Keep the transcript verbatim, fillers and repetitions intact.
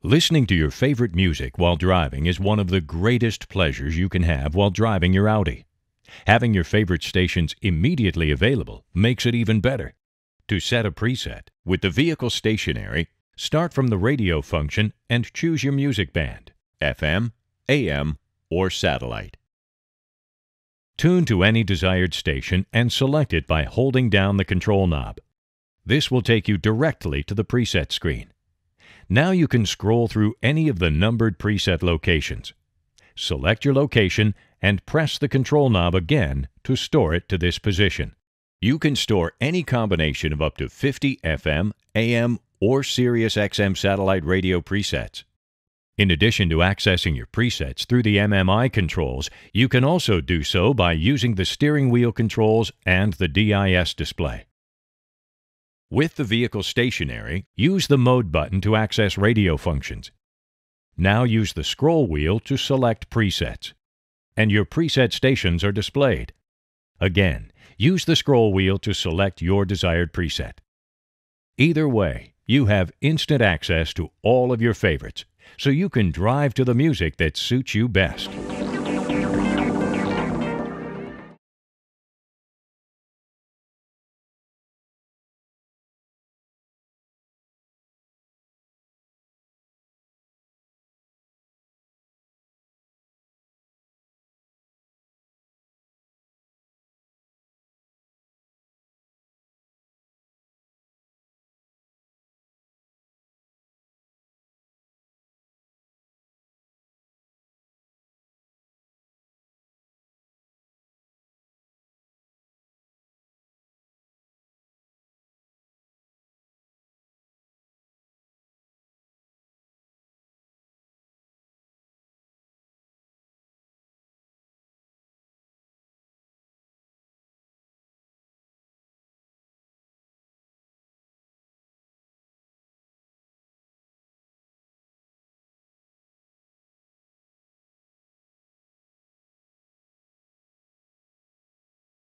Listening to your favorite music while driving is one of the greatest pleasures you can have while driving your Audi. Having your favorite stations immediately available makes it even better. To set a preset, with the vehicle stationary, start from the radio function and choose your music band, F M, A M, or satellite. Tune to any desired station and select it by holding down the control knob. This will take you directly to the preset screen. Now you can scroll through any of the numbered preset locations. Select your location and press the control knob again to store it to this position. You can store any combination of up to fifty F M, A M, or Sirius X M satellite radio presets. In addition to accessing your presets through the M M I controls, you can also do so by using the steering wheel controls and the D I S display. With the vehicle stationary, use the Mode button to access radio functions. Now use the scroll wheel to select presets, and your preset stations are displayed. Again, use the scroll wheel to select your desired preset. Either way, you have instant access to all of your favorites, so you can drive to the music that suits you best.